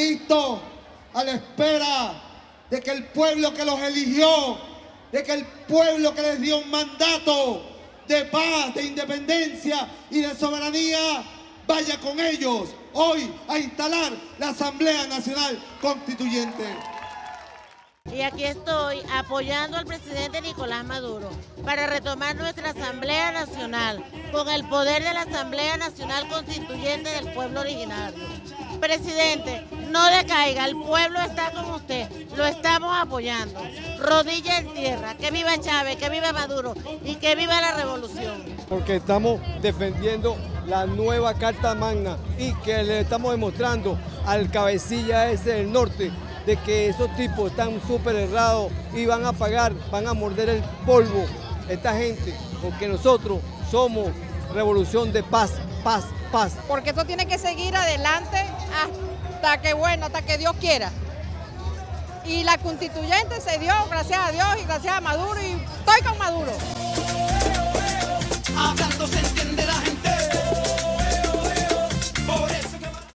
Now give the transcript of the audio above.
listos a la espera de que el pueblo que los eligió, de que el pueblo que les dio un mandato de paz, de independencia y de soberanía, vaya con ellos hoy a instalar la Asamblea Nacional Constituyente. Y aquí estoy apoyando al presidente Nicolás Maduro para retomar nuestra Asamblea Nacional con el poder de la Asamblea Nacional Constituyente del pueblo originario. Presidente, no decaiga, el pueblo está con usted, lo estamos apoyando. Rodilla en tierra, que viva Chávez, que viva Maduro y que viva la revolución. Porque estamos defendiendo la nueva Carta Magna y que le estamos demostrando al cabecilla ese del norte de que esos tipos están súper errados y van a pagar, van a morder el polvo esta gente, porque nosotros somos revolución de paz, paz, paz. Porque esto tiene que seguir adelante hasta que Dios quiera. Y la constituyente se dio, gracias a Dios y gracias a Maduro, y estoy con